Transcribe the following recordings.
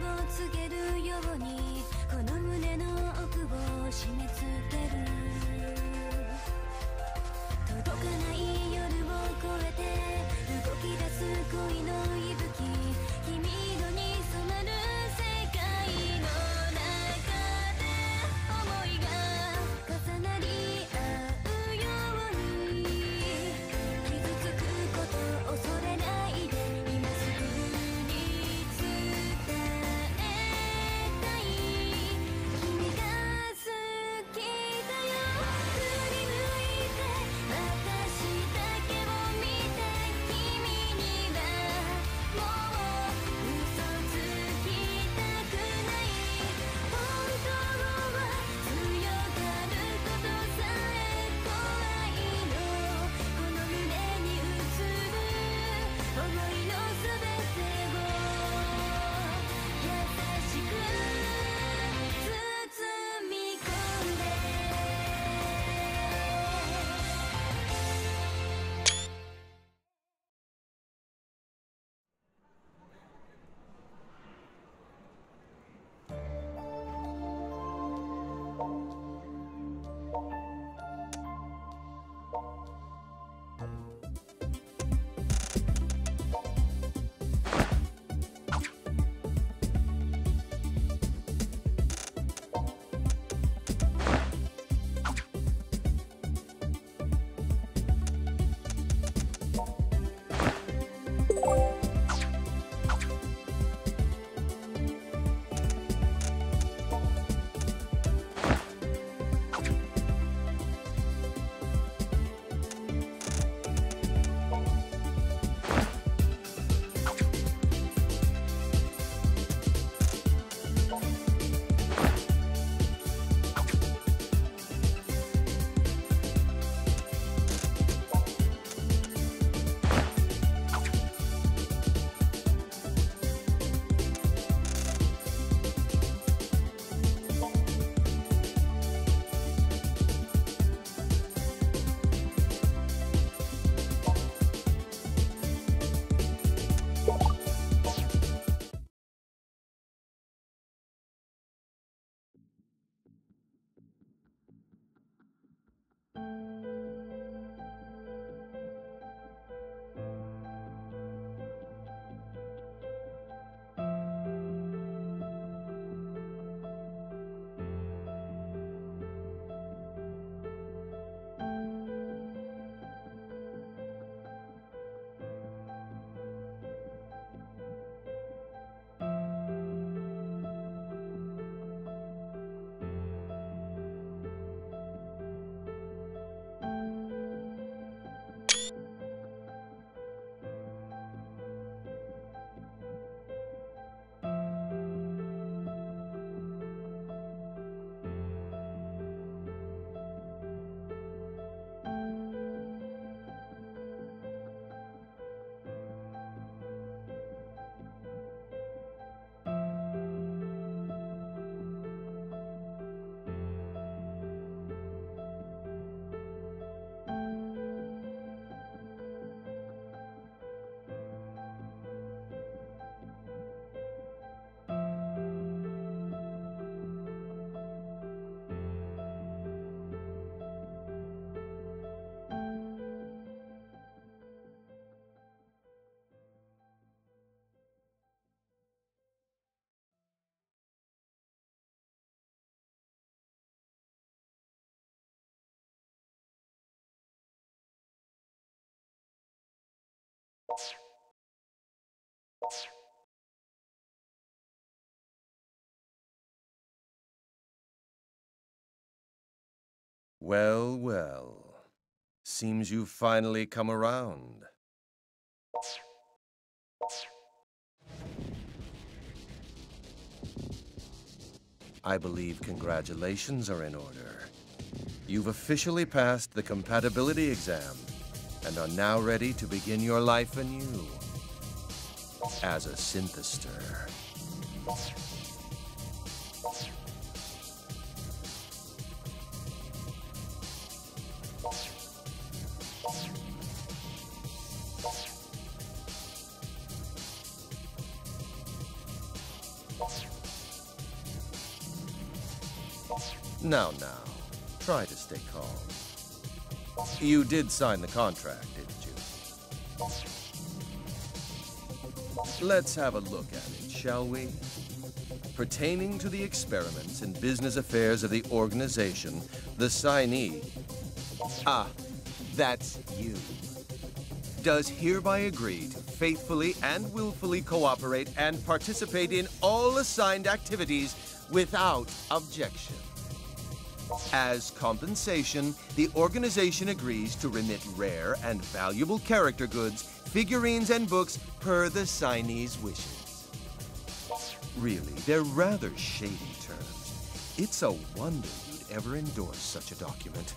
告げるようにこの胸の奥を締め付ける。届かない夜を越えて動き出す恋の息吹、君色に染まる世界の中で想いが重なり合うように、傷つくこと恐れないで今すぐに伝えたい。君が好きだよ。振り向いて私だけを見て、君にはもう嘘つきたくない。本当は強がることさえ怖いの。この胸に映る想いのすべてを優しく包み込んで。 Well, well. Seems you've finally come around. I believe congratulations are in order. You've officially passed the compatibility exam and are now ready to begin your life anew as a Synthister. Now, try to stay calm. You did sign the contract, didn't you? Let's have a look at it, shall we? Pertaining to the experiments and business affairs of the organization, the signee... Ah, that's you. Does hereby agree to faithfully and willfully cooperate and participate in all assigned activities without objection. As compensation, the organization agrees to remit rare and valuable character goods, figurines, and books per the signee's wishes. Really, they're rather shady terms. It's a wonder you'd ever endorse such a document.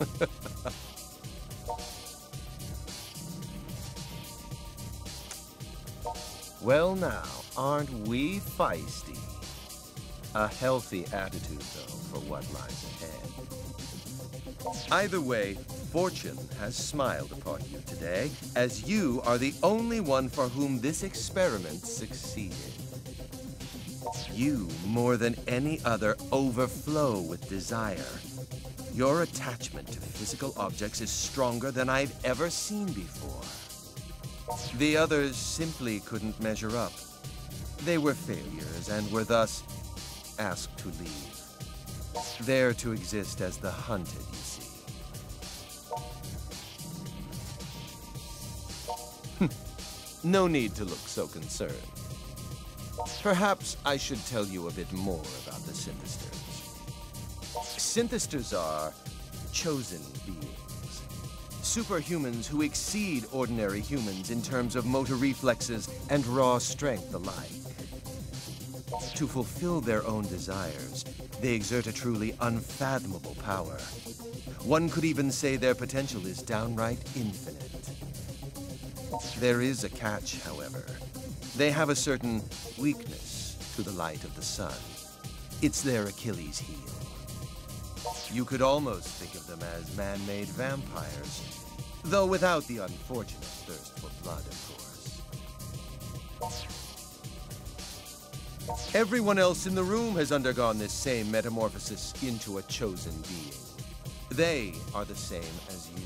Well now, aren't we feisty? A healthy attitude, though, for what lies ahead. Either way, fortune has smiled upon you today, as you are the only one for whom this experiment succeeded. You, more than any other, overflow with desire. Your attachment to physical objects is stronger than I've ever seen before. The others simply couldn't measure up. They were failures and were thus asked to leave. There to exist as the hunted, you see. No need to look so concerned. Perhaps I should tell you a bit more about the Synthisters. Synthisters are chosen beings. Superhumans who exceed ordinary humans in terms of motor reflexes and raw strength alike. To fulfill their own desires, they exert a truly unfathomable power. One could even say their potential is downright infinite. There is a catch, however. They have a certain weakness to the light of the sun. It's their Achilles heel. You could almost think of them as man-made vampires, though without the unfortunate thirst for blood, of course. Everyone else in the room has undergone this same metamorphosis into a chosen being. They are the same as you.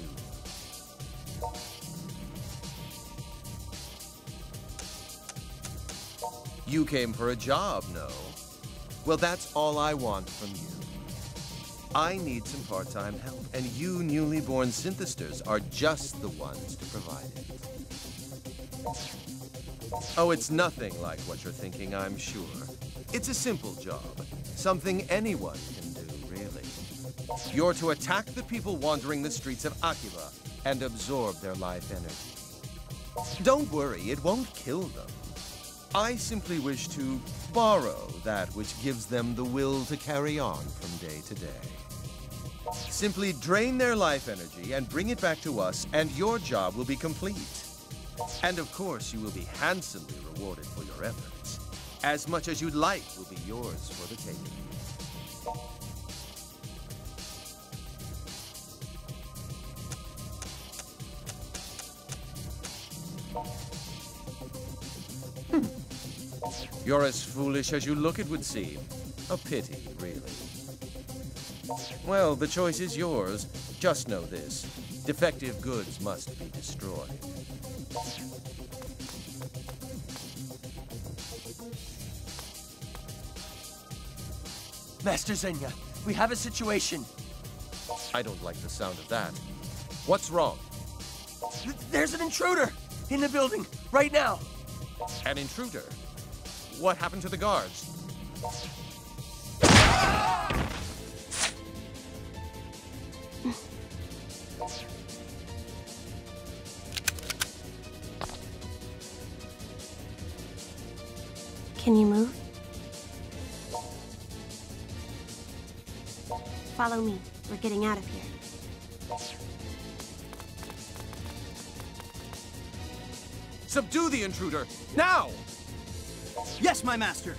You came for a job, no? Well, that's all I want from you. I need some part-time help, and you newly born Synthisters are just the ones to provide it. Oh, it's nothing like what you're thinking, I'm sure. It's a simple job. Something anyone can do, really. You're to attack the people wandering the streets of Akiba and absorb their life energy. Don't worry, it won't kill them. I simply wish to borrow that which gives them the will to carry on from day to day. Simply drain their life energy and bring it back to us, and your job will be complete. And of course, you will be handsomely rewarded for your efforts. As much as you'd like will be yours for the taking. You're as foolish as you look, it would seem. A pity, really. Well, the choice is yours. Just know this. Defective goods must be destroyed. Master Xenia, we have a situation. I don't like the sound of that. What's wrong? There's an intruder in the building right now. An intruder? What happened to the guards? Can you move? Follow me. We're getting out of here. Subdue the intruder! Now! Yes, my master.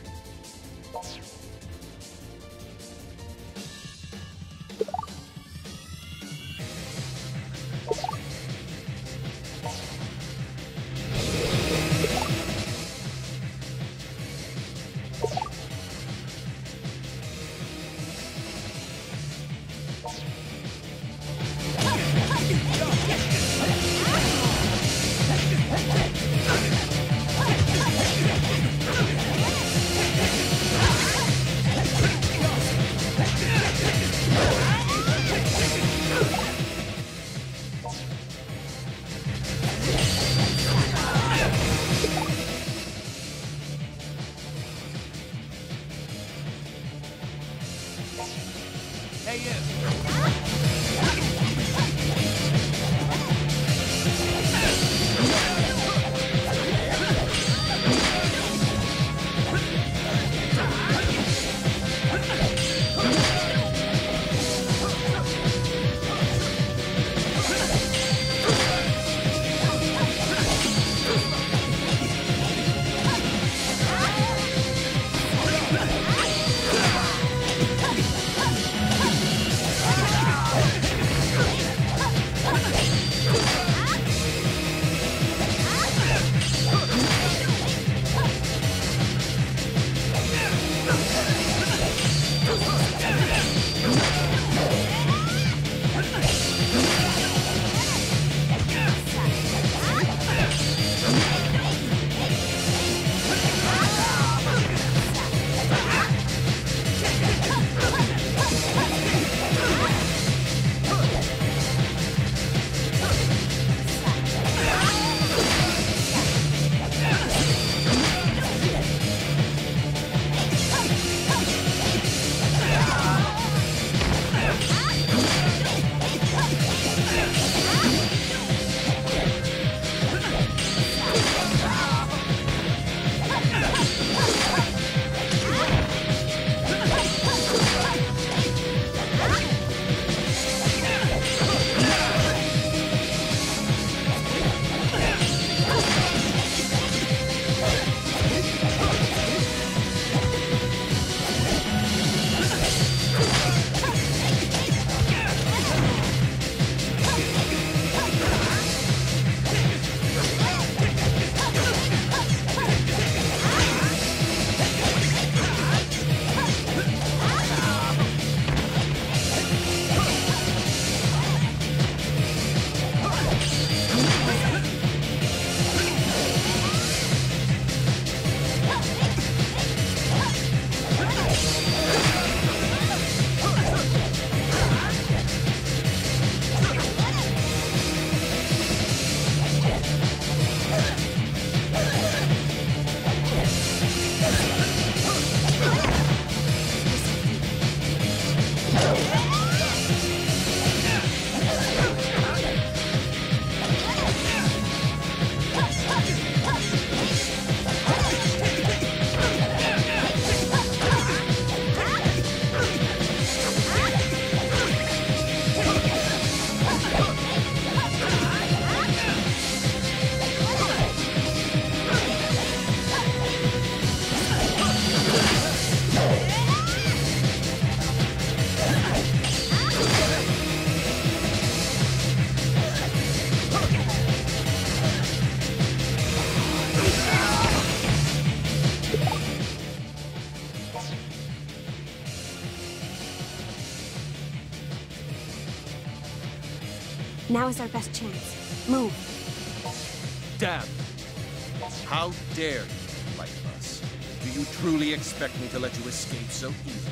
Now is our best chance. Move. Damn! How dare you, like us? Do you truly expect me to let you escape so easily?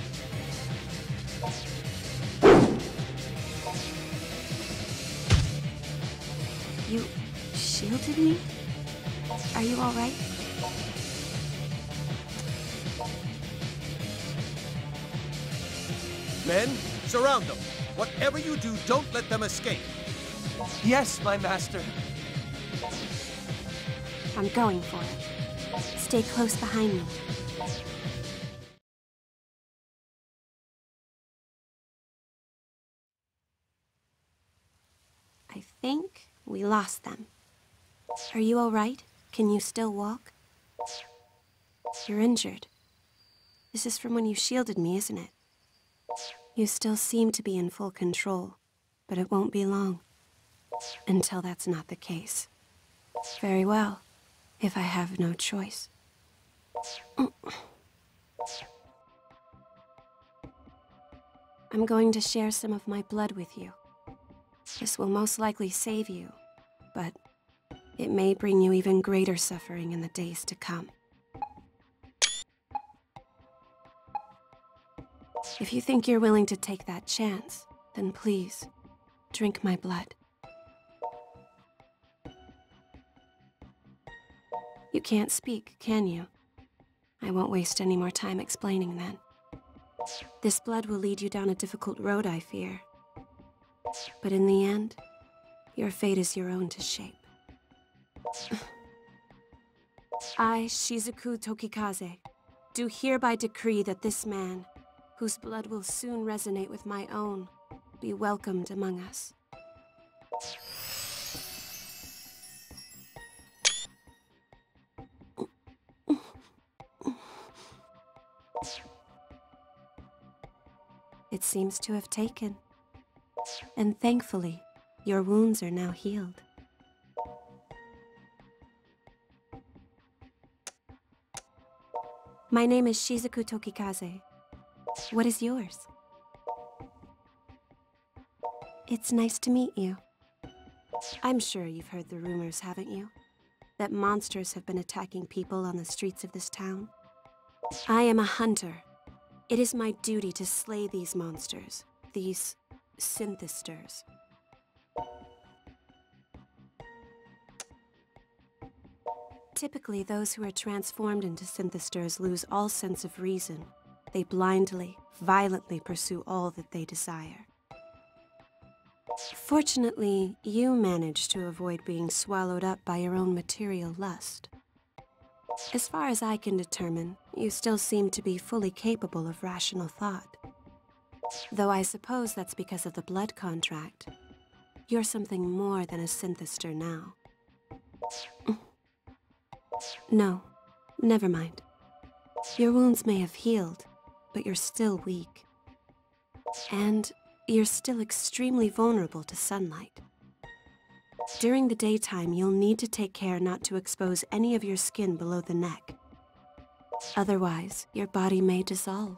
You shielded me? Are you all right? Men, surround them. Whatever you do, don't let them escape. Yes, my master. I'm going for it. Stay close behind me. I think we lost them. Are you all right? Can you still walk? You're injured. This is from when you shielded me, isn't it? You still seem to be in full control, but it won't be long. Until that's not the case. Very well, if I have no choice. I'm going to share some of my blood with you. This will most likely save you, but it may bring you even greater suffering in the days to come. If you think you're willing to take that chance, then please, drink my blood. You can't speak, can you? I won't waste any more time explaining then. This blood will lead you down a difficult road, I fear. But in the end, your fate is your own to shape. I, Shizuku Tokikaze, do hereby decree that this man, whose blood will soon resonate with my own, be welcomed among us. It seems to have taken. And thankfully, your wounds are now healed. My name is Shizuku Tokikaze. What is yours? It's nice to meet you. I'm sure you've heard the rumors, haven't you? That monsters have been attacking people on the streets of this town. I am a hunter. It is my duty to slay these monsters, these Synthisters. Typically, those who are transformed into Synthisters lose all sense of reason. They blindly, violently pursue all that they desire. Fortunately, you managed to avoid being swallowed up by your own material lust. As far as I can determine, you still seem to be fully capable of rational thought. Though I suppose that's because of the blood contract. You're something more than a Synthister now. No, never mind. Your wounds may have healed, but you're still weak. And you're still extremely vulnerable to sunlight. During the daytime, you'll need to take care not to expose any of your skin below the neck. Otherwise, your body may dissolve.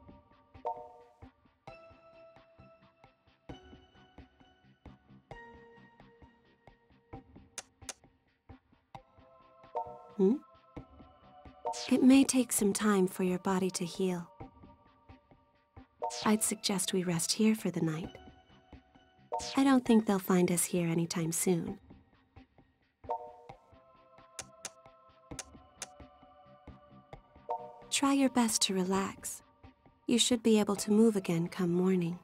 It may take some time for your body to heal. I'd suggest we rest here for the night. I don't think they'll find us here anytime soon. Try your best to relax. You should be able to move again come morning.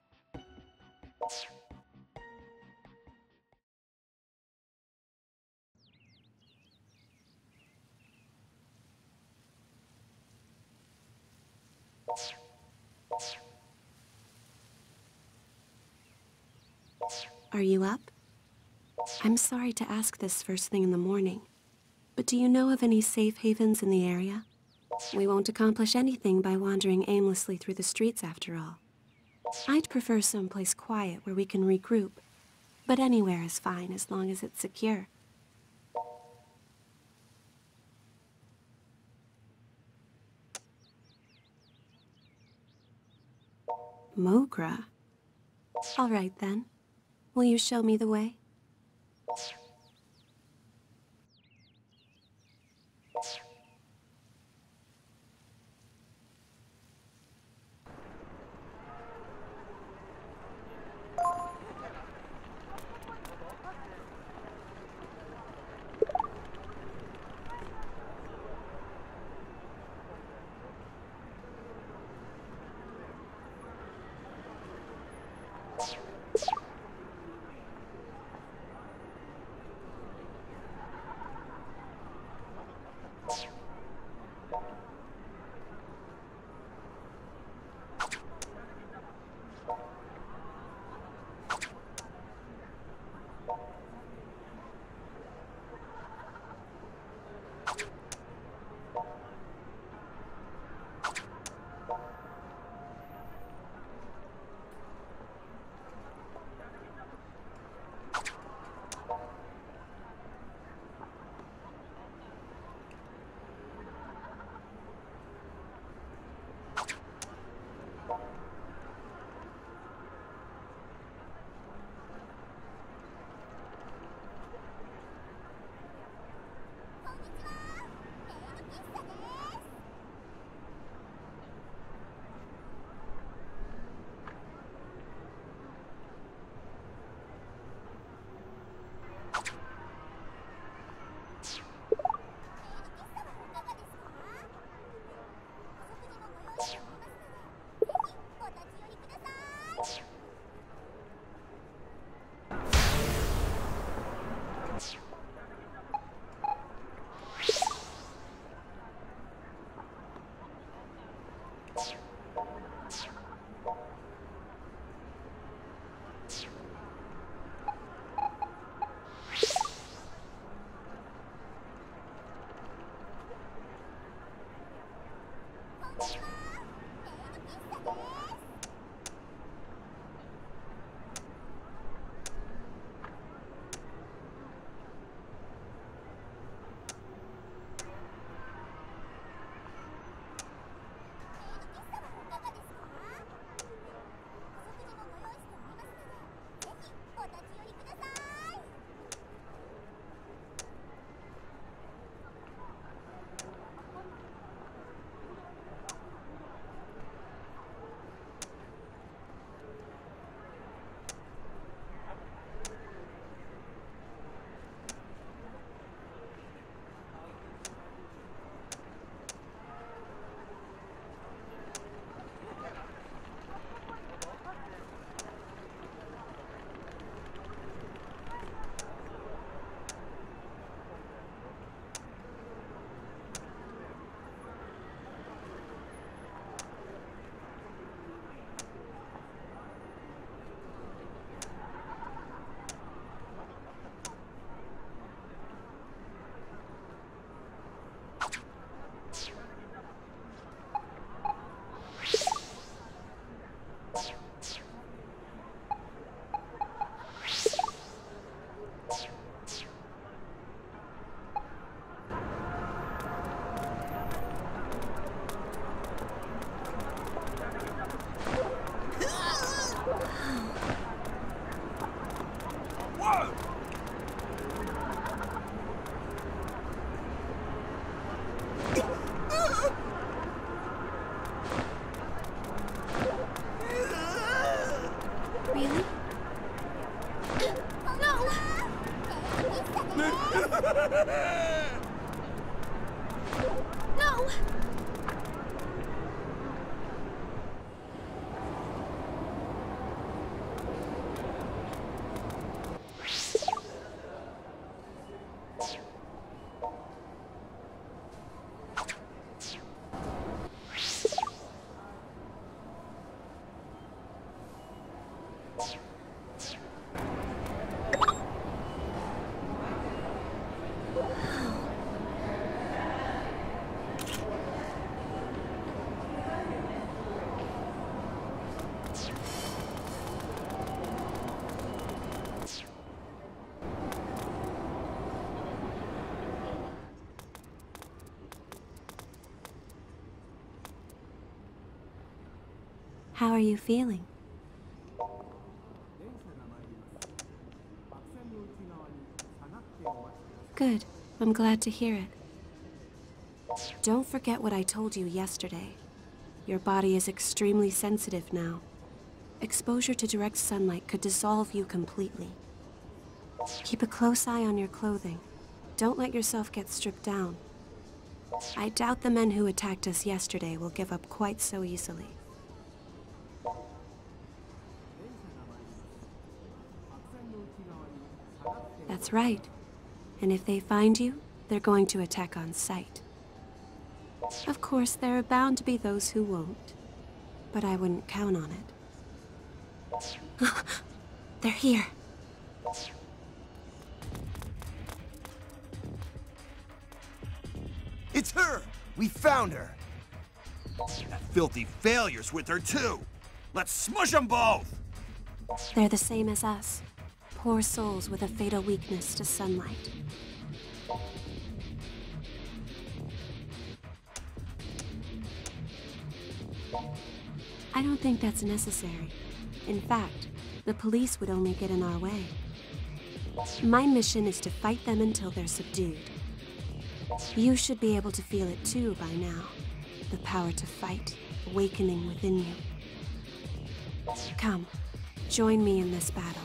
Are you up? I'm sorry to ask this first thing in the morning, but do you know of any safe havens in the area? We won't accomplish anything by wandering aimlessly through the streets after all. I'd prefer someplace quiet where we can regroup, but anywhere is fine as long as it's secure. Mogra? All right then. Will you show me the way? No! How are you feeling? Good. I'm glad to hear it. Don't forget what I told you yesterday. Your body is extremely sensitive now. Exposure to direct sunlight could dissolve you completely. Keep a close eye on your clothing. Don't let yourself get stripped down. I doubt the men who attacked us yesterday will give up quite so easily. That's right. And if they find you, they're going to attack on sight. Of course, there are bound to be those who won't, but I wouldn't count on it. They're here. It's her! We found her! That filthy failure's with her too! Let's smush them both! They're the same as us. Poor souls with a fatal weakness to sunlight. I don't think that's necessary. In fact, the police would only get in our way. My mission is to fight them until they're subdued. You should be able to feel it too by now. The power to fight, awakening within you. Come, join me in this battle.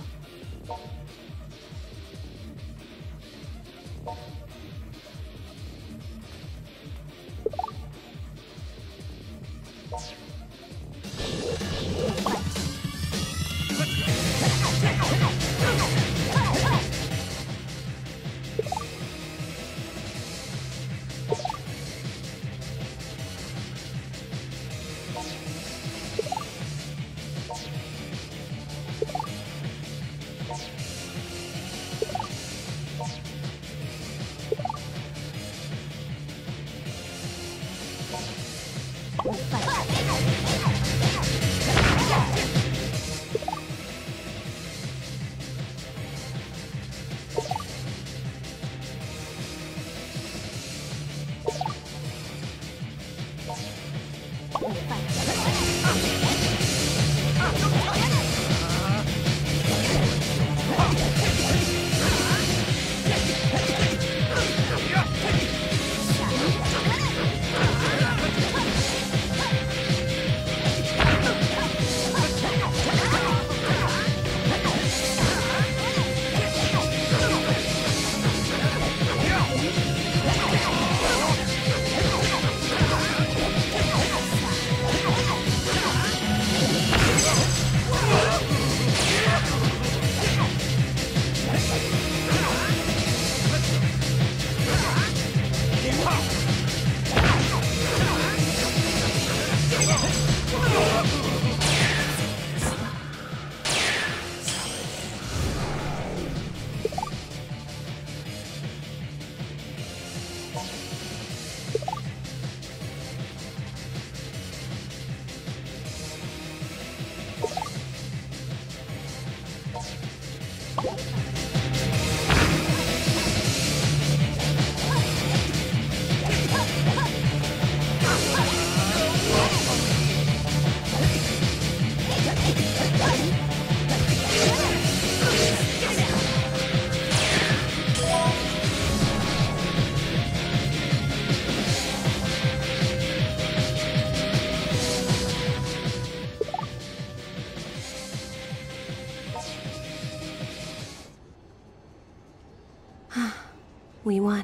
We won.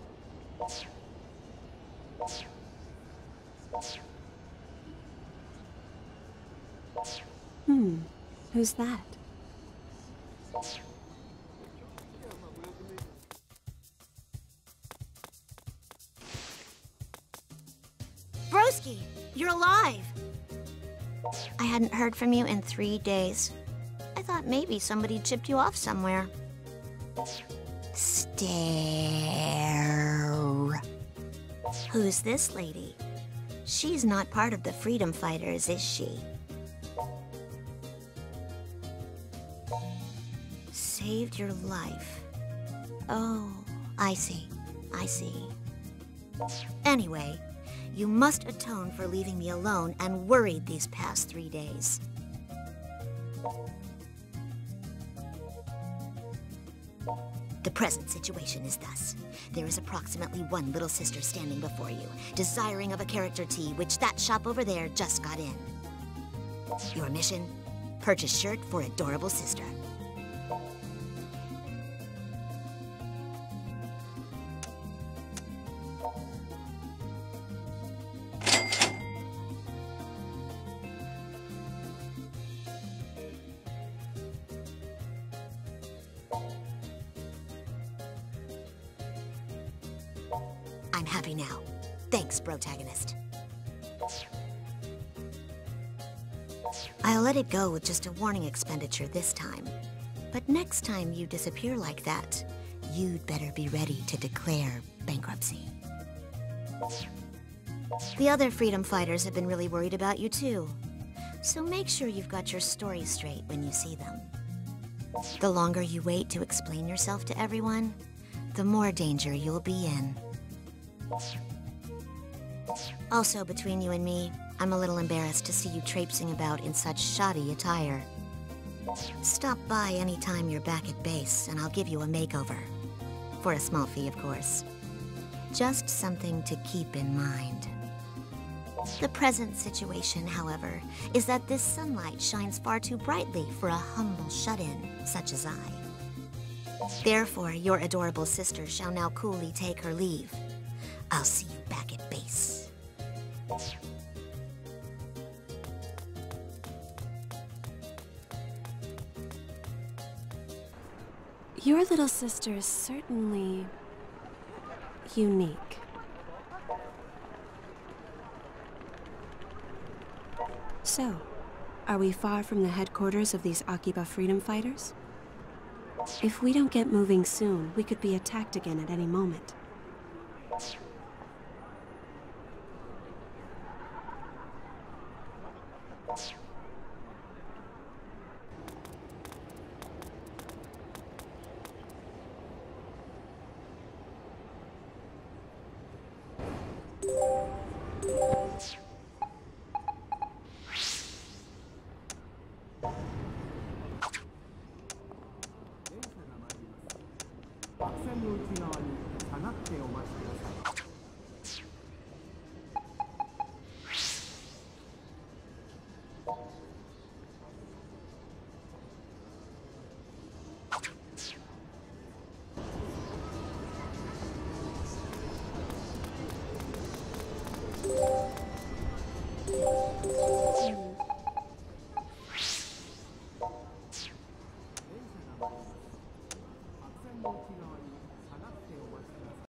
Who's that? Broski, you're alive! I hadn't heard from you in 3 days. I thought maybe somebody tipped you off somewhere. Stare. Who's this lady? She's not part of the freedom fighters, is she? Saved your life. Oh, I see. I see. Anyway, you must atone for leaving me alone and worried these past 3 days. The present situation is thus. There is approximately one little sister standing before you, desiring of a character tea, which that shop over there just got in. Your mission? Purchase shirt for adorable sister. I'm happy now. Thanks, protagonist. I'll let it go with just a warning expenditure this time. But next time you disappear like that, you'd better be ready to declare bankruptcy. The other freedom fighters have been really worried about you too. So make sure you've got your story straight when you see them. The longer you wait to explain yourself to everyone, the more danger you'll be in. Also, between you and me, I'm a little embarrassed to see you traipsing about in such shoddy attire. Stop by anytime you're back at base, and I'll give you a makeover. For a small fee, of course. Just something to keep in mind. The present situation, however, is that this sunlight shines far too brightly for a humble shut-in such as I. Therefore, your adorable sister shall now coolly take her leave. I'll see you back at base. Your little sister is certainly unique. So, are we far from the headquarters of these Akiba freedom fighters? If we don't get moving soon, we could be attacked again at any moment.